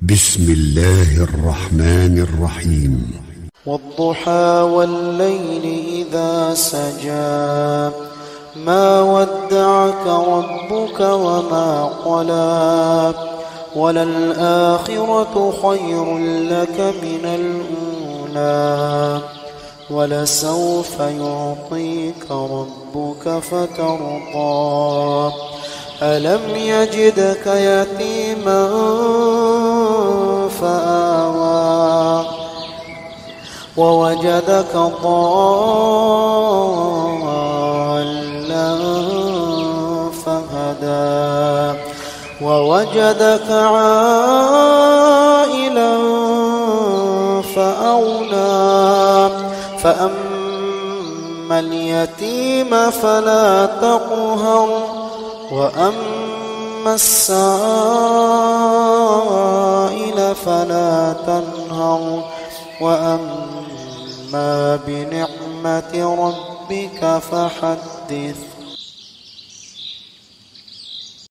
بسم الله الرحمن الرحيم. والضحى والليل إذا سجى ما ودعك ربك وما قلى وللآخرة خير لك من الأولى ولسوف يعطيك ربك فترضى ألم يجدك يتيما فآوى ووجدك ضالا فهدى ووجدك عائلا فأغنى فأما اليتيم فلا تقهر وأما السائل فلا تنهر وأما بنعمة ربك فحدث.